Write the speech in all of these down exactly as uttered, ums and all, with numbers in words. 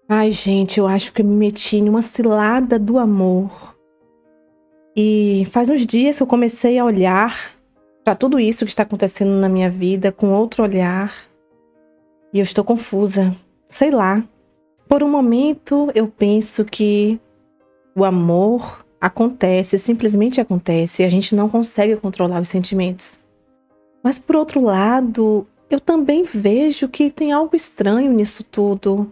Ai, gente, eu acho que eu me meti em uma cilada do amor. E faz uns dias que eu comecei a olhar para tudo isso que está acontecendo na minha vida com outro olhar. E eu estou confusa. Sei lá. Por um momento eu penso que o amor acontece, simplesmente acontece, e a gente não consegue controlar os sentimentos. Mas por outro lado, eu também vejo que tem algo estranho nisso tudo.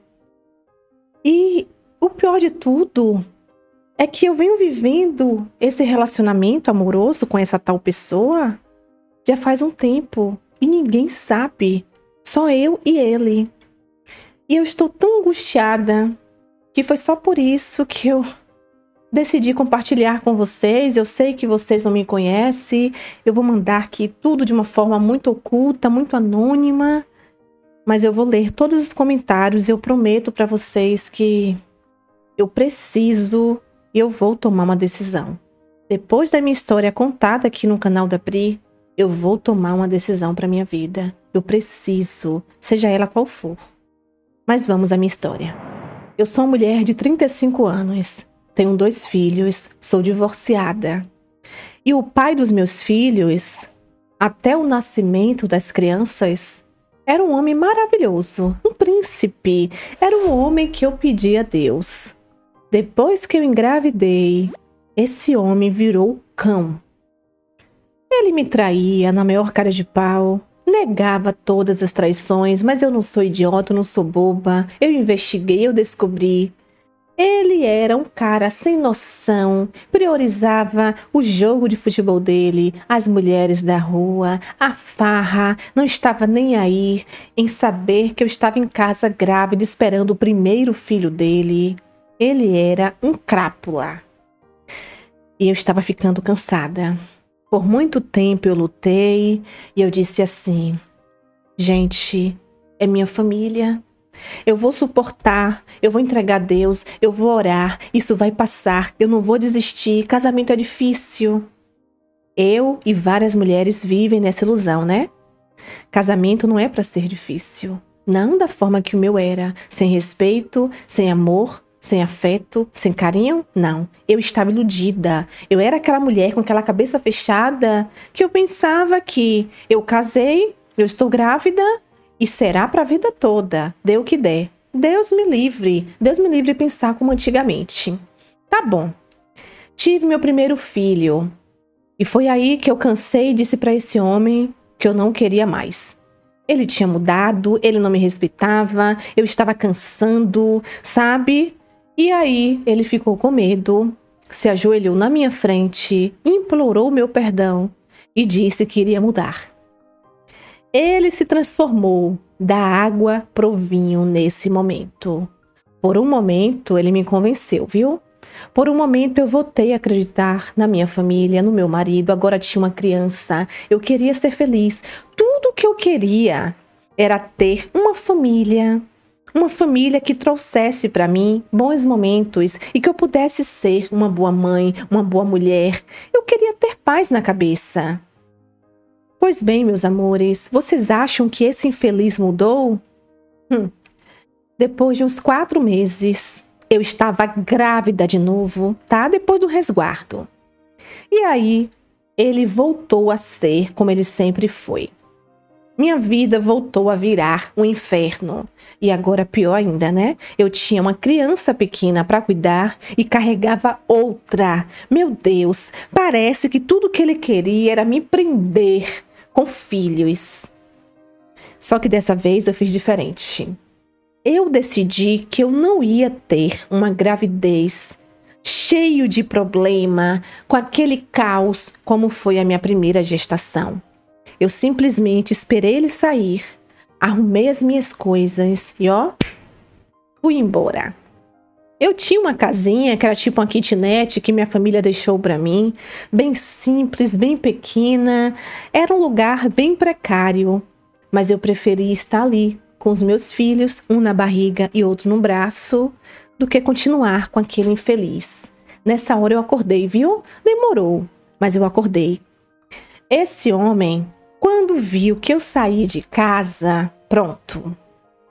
E o pior de tudo é que eu venho vivendo esse relacionamento amoroso com essa tal pessoa já faz um tempo e ninguém sabe, só eu e ele. E eu estou tão angustiada que foi só por isso que eu decidi compartilhar com vocês. Eu sei que vocês não me conhecem, eu vou mandar aqui tudo de uma forma muito oculta, muito anônima, mas eu vou ler todos os comentários e eu prometo para vocês que eu preciso e eu vou tomar uma decisão. Depois da minha história contada aqui no canal da Pri, eu vou tomar uma decisão para minha vida. Eu preciso, seja ela qual for. Mas vamos à minha história. Eu sou uma mulher de trinta e cinco anos, tenho dois filhos, sou divorciada. E o pai dos meus filhos, até o nascimento das crianças, era um homem maravilhoso, um príncipe, era um homem que eu pedi a Deus. Depois que eu engravidei, esse homem virou cão. Ele me traía na maior cara de pau, negava todas as traições, mas eu não sou idiota, eu não sou boba. Eu investiguei, eu descobri. Ele era um cara sem noção, priorizava o jogo de futebol dele, as mulheres da rua, a farra, não estava nem aí em saber que eu estava em casa grávida esperando o primeiro filho dele. Ele era um crápula. E eu estava ficando cansada. Por muito tempo eu lutei e eu disse assim: gente, é minha família. Eu vou suportar, eu vou entregar a Deus, eu vou orar, isso vai passar, eu não vou desistir, casamento é difícil. Eu e várias mulheres vivem nessa ilusão, né? Casamento não é para ser difícil. Não da forma que o meu era, sem respeito, sem amor, sem afeto, sem carinho? Não. Eu estava iludida. Eu era aquela mulher com aquela cabeça fechada que eu pensava que eu casei, eu estou grávida e será para a vida toda. Dê o que der. Deus me livre. Deus me livre de pensar como antigamente. Tá bom. Tive meu primeiro filho. E foi aí que eu cansei e disse para esse homem que eu não queria mais. Ele tinha mudado, ele não me respeitava, eu estava cansando, sabe? E aí ele ficou com medo, se ajoelhou na minha frente, implorou meu perdão e disse que iria mudar. Ele se transformou da água pro vinho nesse momento. Por um momento ele me convenceu, viu? Por um momento eu voltei a acreditar na minha família, no meu marido, agora tinha uma criança, eu queria ser feliz. Tudo que eu queria era ter uma família. Uma família que trouxesse para mim bons momentos e que eu pudesse ser uma boa mãe, uma boa mulher. Eu queria ter paz na cabeça. Pois bem, meus amores, vocês acham que esse infeliz mudou? Hum. Depois de uns quatro meses, eu estava grávida de novo, tá? Depois do resguardo. E aí, ele voltou a ser como ele sempre foi. Minha vida voltou a virar um inferno. E agora pior ainda, né? Eu tinha uma criança pequena para cuidar e carregava outra. Meu Deus, parece que tudo que ele queria era me prender com filhos. Só que dessa vez eu fiz diferente. Eu decidi que eu não ia ter uma gravidez cheio de problema, com aquele caos como foi a minha primeira gestação. Eu simplesmente esperei ele sair, arrumei as minhas coisas e ó, fui embora. Eu tinha uma casinha que era tipo uma kitnet que minha família deixou para mim, bem simples, bem pequena, era um lugar bem precário, mas eu preferi estar ali com os meus filhos, um na barriga e outro no braço, do que continuar com aquele infeliz. Nessa hora eu acordei, viu? Demorou, mas eu acordei. Esse homem, quando viu que eu saí de casa, pronto.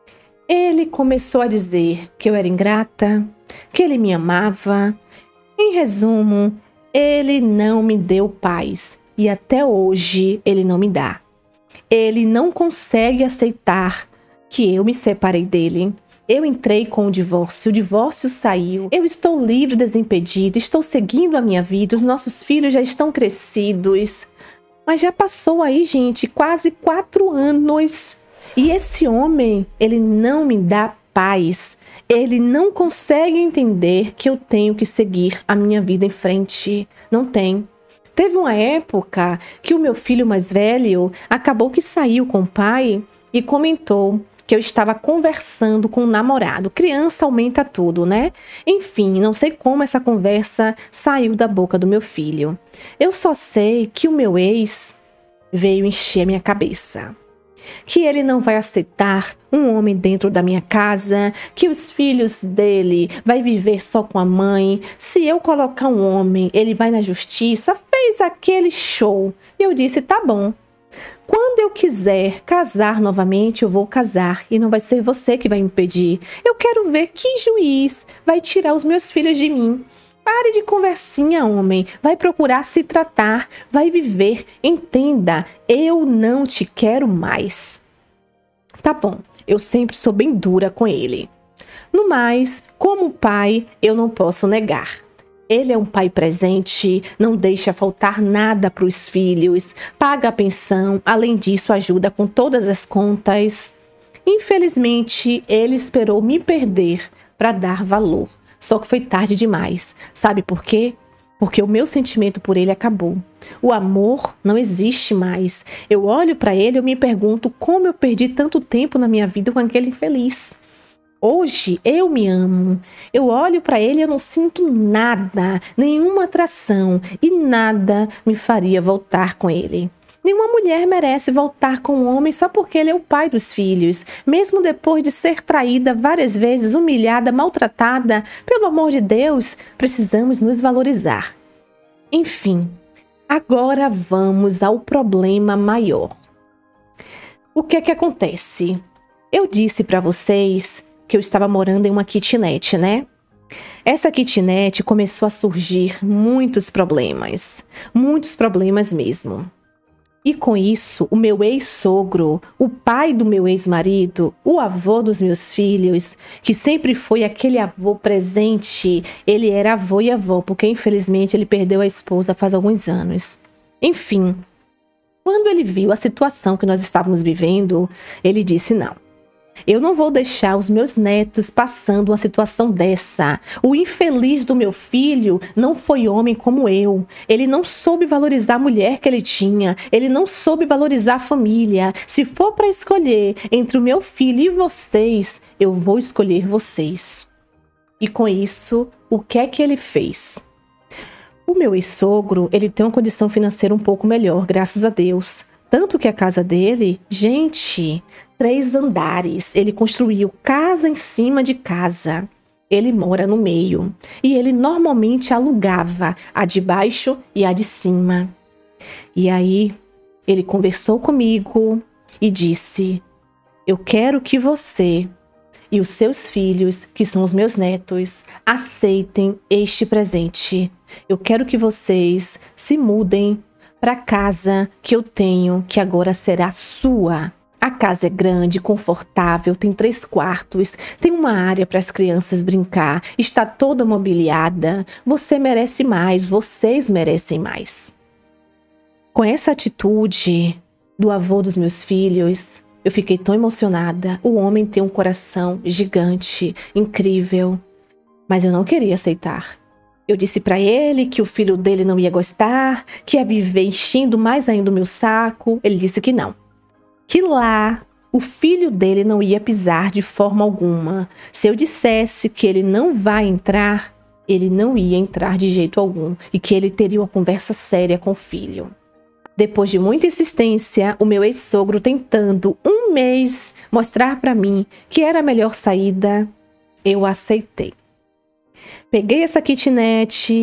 Ele começou a dizer que eu era ingrata, que ele me amava. Em resumo, ele não me deu paz e até hoje ele não me dá. Ele não consegue aceitar que eu me separei dele. Eu entrei com o divórcio, o divórcio saiu, eu estou livre, desimpedida, estou seguindo a minha vida, os nossos filhos já estão crescidos. Mas já passou aí, gente, quase quatro anos. E esse homem, ele não me dá paz. Ele não consegue entender que eu tenho que seguir a minha vida em frente. Não tem. Teve uma época que o meu filho mais velho acabou que saiu com o pai e comentou que eu estava conversando com o namorado. Criança aumenta tudo, né? Enfim, não sei como essa conversa saiu da boca do meu filho. Eu só sei que o meu ex veio encher a minha cabeça. Que ele não vai aceitar um homem dentro da minha casa, que os filhos dele vai viver só com a mãe. Se eu colocar um homem, ele vai na justiça. Fez aquele show. E eu disse, tá bom. Quando eu quiser casar novamente, eu vou casar e não vai ser você que vai me impedir. Eu quero ver que juiz vai tirar os meus filhos de mim. Pare de conversinha, homem. Vai procurar se tratar, vai viver. Entenda, eu não te quero mais. Tá bom, eu sempre sou bem dura com ele. No mais, como pai, eu não posso negar. Ele é um pai presente, não deixa faltar nada para os filhos, paga a pensão, além disso ajuda com todas as contas. Infelizmente, ele esperou me perder para dar valor. Só que foi tarde demais. Sabe por quê? Porque o meu sentimento por ele acabou. O amor não existe mais. Eu olho para ele e eu me pergunto como eu perdi tanto tempo na minha vida com aquele infeliz. Hoje eu me amo. Eu olho para ele e eu não sinto nada, nenhuma atração e nada me faria voltar com ele. Nenhuma mulher merece voltar com um homem só porque ele é o pai dos filhos, mesmo depois de ser traída várias vezes, humilhada, maltratada. Pelo amor de Deus, precisamos nos valorizar. Enfim, agora vamos ao problema maior. O que é que acontece? Eu disse para vocês que eu estava morando em uma kitnet, né? Essa kitnet começou a surgir muitos problemas, muitos problemas mesmo. E com isso, o meu ex-sogro, o pai do meu ex-marido, o avô dos meus filhos, que sempre foi aquele avô presente, ele era avô e avó, porque infelizmente ele perdeu a esposa faz alguns anos. Enfim, quando ele viu a situação que nós estávamos vivendo, ele disse não. Eu não vou deixar os meus netos passando uma situação dessa. O infeliz do meu filho não foi homem como eu. Ele não soube valorizar a mulher que ele tinha. Ele não soube valorizar a família. Se for para escolher entre o meu filho e vocês, eu vou escolher vocês. E com isso, o que é que ele fez? O meu ex-sogro, ele tem uma condição financeira um pouco melhor, graças a Deus. Tanto que a casa dele, gente, três andares. Ele construiu casa em cima de casa. Ele mora no meio. E ele normalmente alugava a de baixo e a de cima. E aí, ele conversou comigo e disse: eu quero que você e os seus filhos, que são os meus netos, aceitem este presente. Eu quero que vocês se mudem para a casa que eu tenho, que agora será sua. A casa é grande, confortável, tem três quartos, tem uma área para as crianças brincar, está toda mobiliada. Você merece mais, vocês merecem mais. Com essa atitude do avô dos meus filhos, eu fiquei tão emocionada. O homem tem um coração gigante, incrível, mas eu não queria aceitar. Eu disse para ele que o filho dele não ia gostar, que ia viver enchendo mais ainda o meu saco. Ele disse que não. Que lá o filho dele não ia pisar de forma alguma. Se eu dissesse que ele não vai entrar, ele não ia entrar de jeito algum e que ele teria uma conversa séria com o filho. Depois de muita insistência, o meu ex-sogro tentando um mês mostrar para mim que era a melhor saída, eu aceitei. Peguei essa kitnet,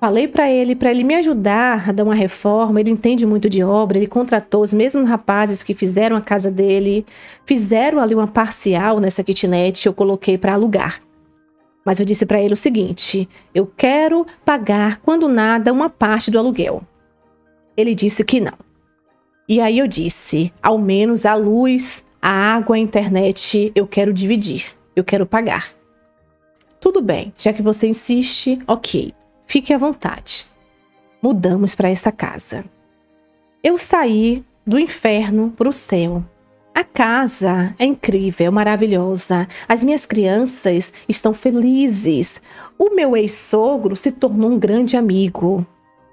Falei para ele, para ele me ajudar a dar uma reforma. Ele entende muito de obra, ele contratou os mesmos rapazes que fizeram a casa dele, fizeram ali uma parcial nessa kitnet, eu coloquei para alugar. Mas eu disse para ele o seguinte: eu quero pagar, quando nada, uma parte do aluguel. Ele disse que não. E aí eu disse: ao menos a luz, a água, a internet, eu quero dividir, eu quero pagar. Tudo bem, já que você insiste, ok. Fique à vontade. Mudamos para essa casa. Eu saí do inferno para o céu. A casa é incrível, maravilhosa. As minhas crianças estão felizes. O meu ex-sogro se tornou um grande amigo.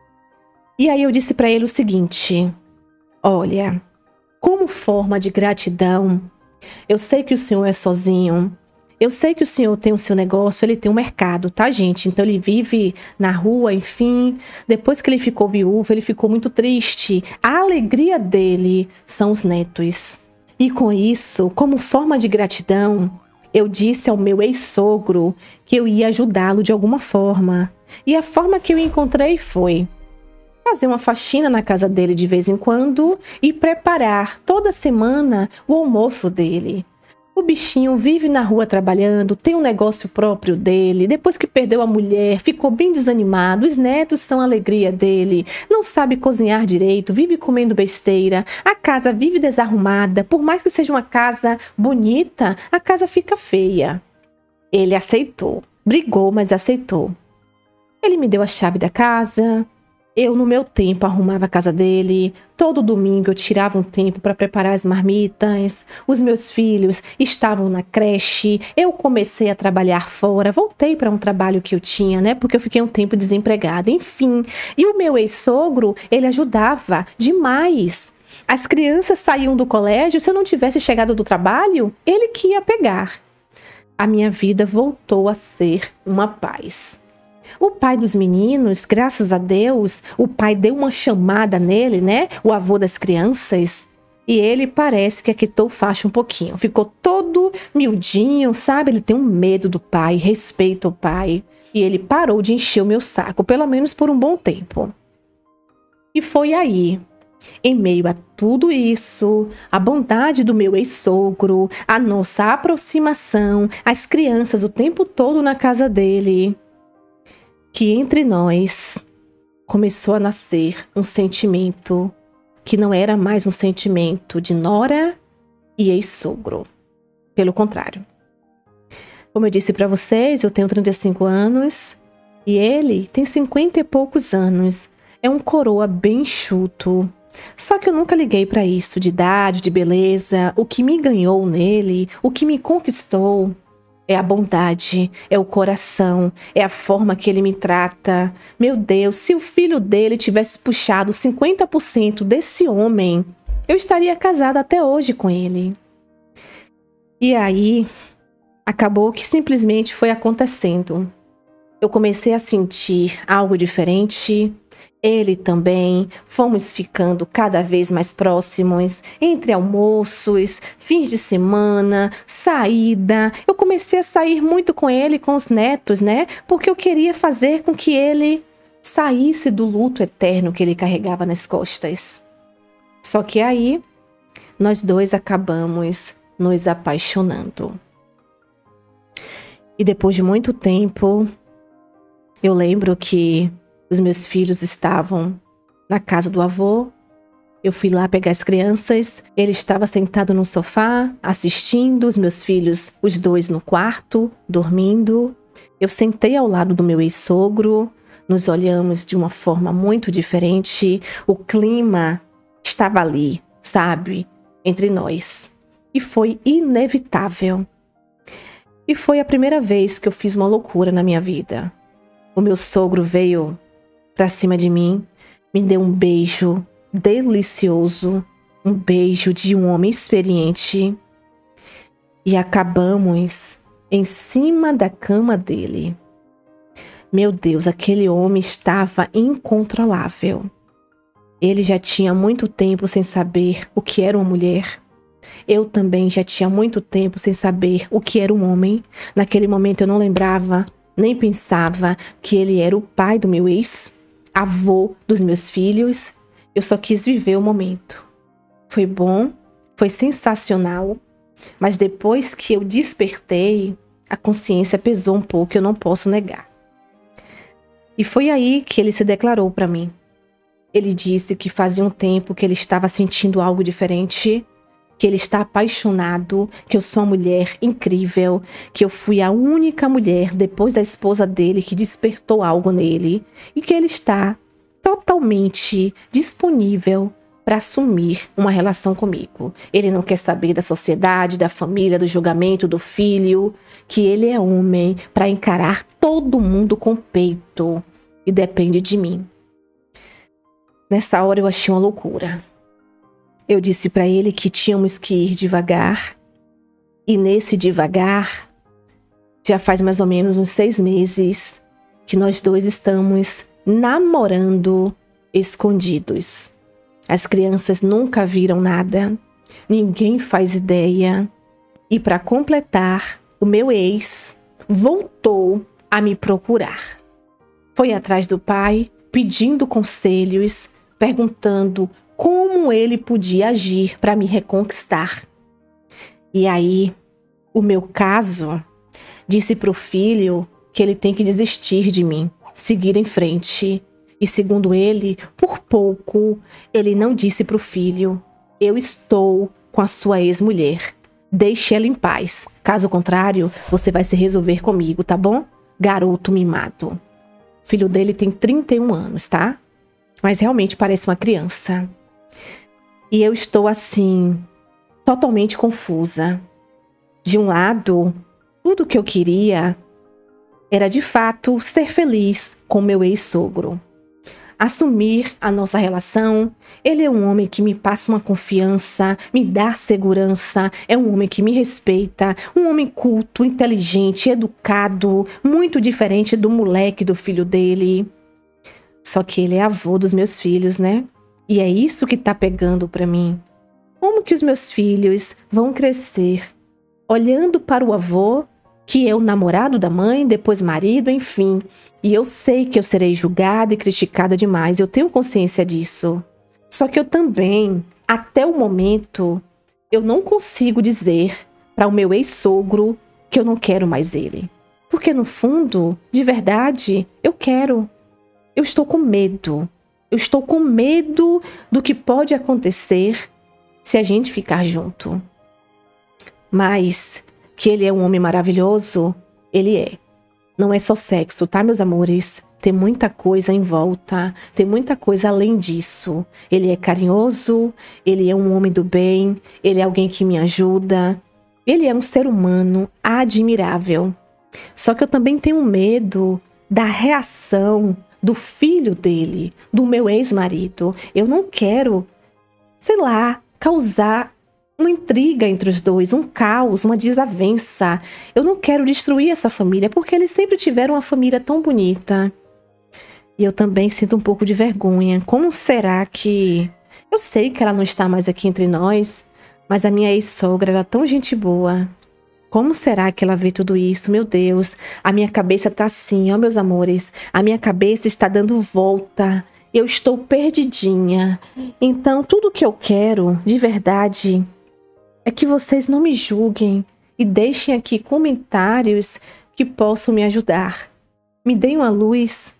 E aí eu disse para ele o seguinte: olha, como forma de gratidão, eu sei que o senhor é sozinho. Eu sei que o senhor tem o seu negócio, ele tem um mercado, tá, gente? Então ele vive na rua, enfim. Depois que ele ficou viúvo, ele ficou muito triste. A alegria dele são os netos. E com isso, como forma de gratidão, eu disse ao meu ex-sogro que eu ia ajudá-lo de alguma forma. E a forma que eu encontrei foi fazer uma faxina na casa dele de vez em quando e preparar toda semana o almoço dele. O bichinho vive na rua trabalhando, tem um negócio próprio dele, depois que perdeu a mulher, ficou bem desanimado, os netos são a alegria dele, não sabe cozinhar direito, vive comendo besteira, a casa vive desarrumada, por mais que seja uma casa bonita, a casa fica feia. Ele aceitou, brigou, mas aceitou. Ele me deu a chave da casa. Eu, no meu tempo, arrumava a casa dele. Todo domingo eu tirava um tempo para preparar as marmitas. Os meus filhos estavam na creche. Eu comecei a trabalhar fora. Voltei para um trabalho que eu tinha, né? Porque eu fiquei um tempo desempregada. Enfim. E o meu ex-sogro, ele ajudava demais. As crianças saíam do colégio. Se eu não tivesse chegado do trabalho, ele que ia pegar. A minha vida voltou a ser uma paz. O pai dos meninos, graças a Deus, o pai deu uma chamada nele, né? O avô das crianças. E ele parece que aquietou faixa um pouquinho. Ficou todo miudinho, sabe? Ele tem um medo do pai, respeita o pai. E ele parou de encher o meu saco, pelo menos por um bom tempo. E foi aí, em meio a tudo isso, a bondade do meu ex-sogro, a nossa aproximação, as crianças o tempo todo na casa dele, que entre nós começou a nascer um sentimento que não era mais um sentimento de nora e ex-sogro. Pelo contrário. Como eu disse para vocês, eu tenho trinta e cinco anos e ele tem cinquenta e poucos anos. É um coroa bem enxuto. Só que eu nunca liguei para isso de idade, de beleza. O que me ganhou nele, o que me conquistou, é a bondade, é o coração, é a forma que ele me trata. Meu Deus, se o filho dele tivesse puxado cinquenta por cento desse homem, eu estaria casada até hoje com ele. E aí, acabou que simplesmente foi acontecendo. Eu comecei a sentir algo diferente. Ele também, fomos ficando cada vez mais próximos, entre almoços, fins de semana, saída. Eu comecei a sair muito com ele, com os netos, né? Porque eu queria fazer com que ele saísse do luto eterno que ele carregava nas costas. Só que aí, nós dois acabamos nos apaixonando. E depois de muito tempo, eu lembro que os meus filhos estavam na casa do avô. Eu fui lá pegar as crianças. Ele estava sentado no sofá, assistindo. Os meus filhos, os dois no quarto, dormindo. Eu sentei ao lado do meu ex-sogro. Nos olhamos de uma forma muito diferente. O clima estava ali, sabe? Entre nós. E foi inevitável. E foi a primeira vez que eu fiz uma loucura na minha vida. O meu sogro veio pra cima de mim, me deu um beijo delicioso, um beijo de um homem experiente, e acabamos em cima da cama dele. Meu Deus, aquele homem estava incontrolável. Ele já tinha muito tempo sem saber o que era uma mulher. Eu também já tinha muito tempo sem saber o que era um homem. Naquele momento eu não lembrava nem pensava que ele era o pai do meu ex, avô dos meus filhos. Eu só quis viver o momento. Foi bom, foi sensacional, mas depois que eu despertei, a consciência pesou um pouco, eu não posso negar. E foi aí que ele se declarou para mim. Ele disse que fazia um tempo que ele estava sentindo algo diferente, que ele está apaixonado, que eu sou uma mulher incrível, que eu fui a única mulher depois da esposa dele que despertou algo nele e que ele está totalmente disponível para assumir uma relação comigo. Ele não quer saber da sociedade, da família, do julgamento do filho, que ele é homem para encarar todo mundo com peito e depende de mim. Nessa hora eu achei uma loucura. Eu disse para ele que tínhamos que ir devagar, e nesse devagar, já faz mais ou menos uns seis meses que nós dois estamos namorando escondidos. As crianças nunca viram nada, ninguém faz ideia. E para completar, o meu ex voltou a me procurar. Foi atrás do pai, pedindo conselhos, perguntando como ele podia agir para me reconquistar. E aí, o meu caso disse para o filho que ele tem que desistir de mim, seguir em frente. E segundo ele, por pouco, ele não disse para o filho: eu estou com a sua ex-mulher. Deixe ela em paz. Caso contrário, você vai se resolver comigo, tá bom? Garoto mimado. O filho dele tem trinta e um anos, tá? Mas realmente parece uma criança. E eu estou assim, totalmente confusa. De um lado, tudo que eu queria era de fato ser feliz com meu ex-sogro. Assumir a nossa relação. Ele é um homem que me passa uma confiança, me dá segurança, é um homem que me respeita, um homem culto, inteligente, educado, muito diferente do moleque do filho dele. Só que ele é avô dos meus filhos, né? E é isso que tá pegando pra mim. Como que os meus filhos vão crescer olhando para o avô, que é o namorado da mãe, depois marido, enfim. E eu sei que eu serei julgada e criticada demais, eu tenho consciência disso. Só que eu também, até o momento, eu não consigo dizer para o meu ex-sogro que eu não quero mais ele. Porque no fundo, de verdade, eu quero. Eu estou com medo. Eu estou com medo do que pode acontecer se a gente ficar junto. Mas que ele é um homem maravilhoso, ele é. Não é só sexo, tá, meus amores? Tem muita coisa em volta, tem muita coisa além disso. Ele é carinhoso, ele é um homem do bem, ele é alguém que me ajuda. Ele é um ser humano admirável. Só que eu também tenho medo da reação do filho dele, do meu ex-marido. Eu não quero, sei lá, causar uma intriga entre os dois, um caos, uma desavença. Eu não quero destruir essa família, porque eles sempre tiveram uma família tão bonita. E eu também sinto um pouco de vergonha. Como será que... Eu sei que ela não está mais aqui entre nós, mas a minha ex-sogra, ela é tão gente boa. Como será que ela vê tudo isso? Meu Deus, a minha cabeça tá assim, ó, meus amores. A minha cabeça está dando volta. Eu estou perdidinha. Então, tudo que eu quero, de verdade, é que vocês não me julguem e deixem aqui comentários que possam me ajudar. Me deem uma luz.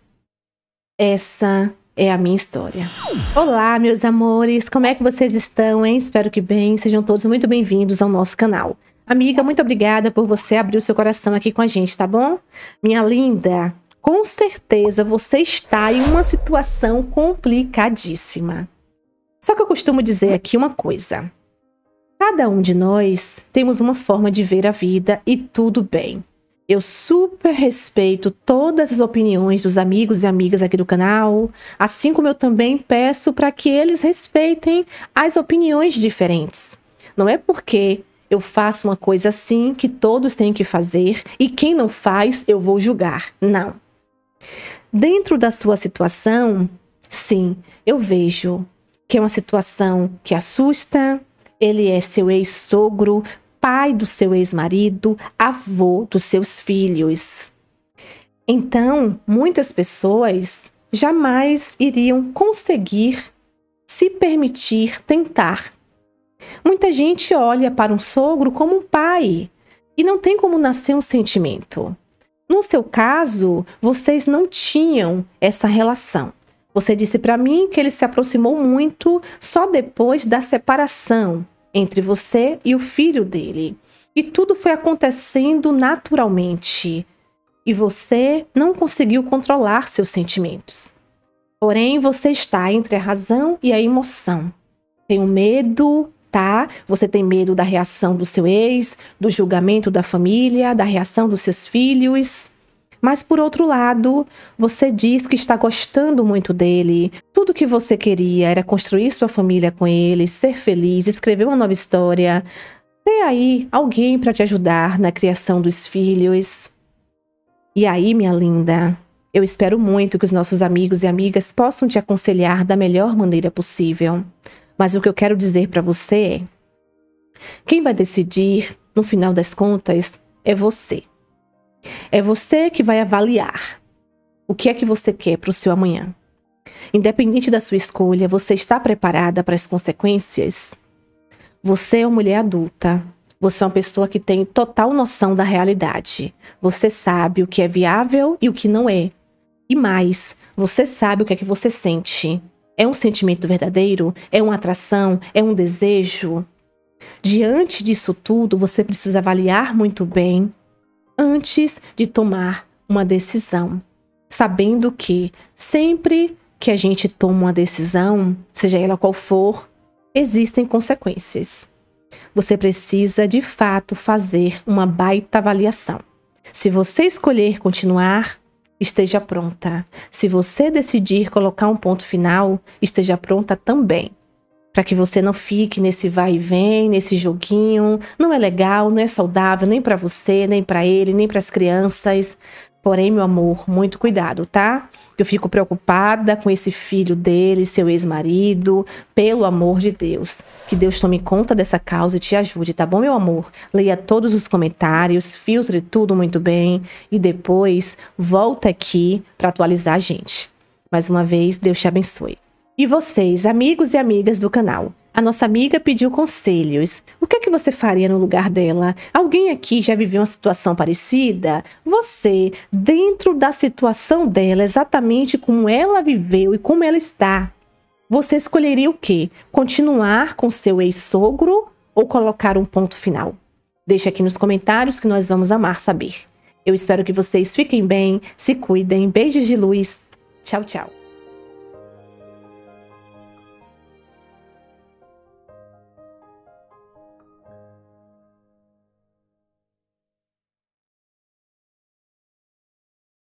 Essa é a minha história. Olá, meus amores. Como é que vocês estão, hein? Espero que bem. Sejam todos muito bem-vindos ao nosso canal. Amiga, muito obrigada por você abrir o seu coração aqui com a gente, tá bom? Minha linda, com certeza você está em uma situação complicadíssima. Só que eu costumo dizer aqui uma coisa. Cada um de nós temos uma forma de ver a vida e tudo bem. Eu super respeito todas as opiniões dos amigos e amigas aqui do canal, assim como eu também peço para que eles respeitem as opiniões diferentes. Não é porque eu faço uma coisa assim que todos têm que fazer e quem não faz eu vou julgar. Não. Dentro da sua situação, sim, eu vejo que é uma situação que assusta. Ele é seu ex-sogro, pai do seu ex-marido, avô dos seus filhos. Então, muitas pessoas jamais iriam conseguir se permitir tentar. Muita gente olha para um sogro como um pai e não tem como nascer um sentimento. No seu caso, vocês não tinham essa relação. Você disse para mim que ele se aproximou muito só depois da separação entre você e o filho dele. E tudo foi acontecendo naturalmente. E você não conseguiu controlar seus sentimentos. Porém, você está entre a razão e a emoção. Tem um medo, tá? Você tem medo da reação do seu ex, do julgamento da família, da reação dos seus filhos. Mas, por outro lado, você diz que está gostando muito dele. Tudo que você queria era construir sua família com ele, ser feliz, escrever uma nova história. Ter aí alguém para te ajudar na criação dos filhos. E aí, minha linda, eu espero muito que os nossos amigos e amigas possam te aconselhar da melhor maneira possível. Mas o que eu quero dizer para você é: quem vai decidir, no final das contas, é você. É você que vai avaliar o que é que você quer para o seu amanhã. Independente da sua escolha, você está preparada para as consequências? Você é uma mulher adulta. Você é uma pessoa que tem total noção da realidade. Você sabe o que é viável e o que não é. E mais, você sabe o que é que você sente. É um sentimento verdadeiro? É uma atração? É um desejo? Diante disso tudo, você precisa avaliar muito bem antes de tomar uma decisão. Sabendo que sempre que a gente toma uma decisão, seja ela qual for, existem consequências. Você precisa, de fato, fazer uma baita avaliação. Se você escolher continuar, esteja pronta. Se você decidir colocar um ponto final, esteja pronta também. Para que você não fique nesse vai e vem, nesse joguinho. Não é legal, não é saudável, nem para você, nem para ele, nem para as crianças. Porém, meu amor, muito cuidado, tá? Eu fico preocupada com esse filho dele, seu ex-marido. Pelo amor de Deus, que Deus tome conta dessa causa e te ajude, tá bom, meu amor? Leia todos os comentários, filtre tudo muito bem e depois volta aqui para atualizar a gente. Mais uma vez, Deus te abençoe. E vocês, amigos e amigas do canal? A nossa amiga pediu conselhos. O que é que você faria no lugar dela? Alguém aqui já viveu uma situação parecida? Você, dentro da situação dela, exatamente como ela viveu e como ela está, você escolheria o quê? Continuar com seu ex-sogro ou colocar um ponto final? Deixe aqui nos comentários que nós vamos amar saber. Eu espero que vocês fiquem bem, se cuidem, beijos de luz. Tchau, tchau.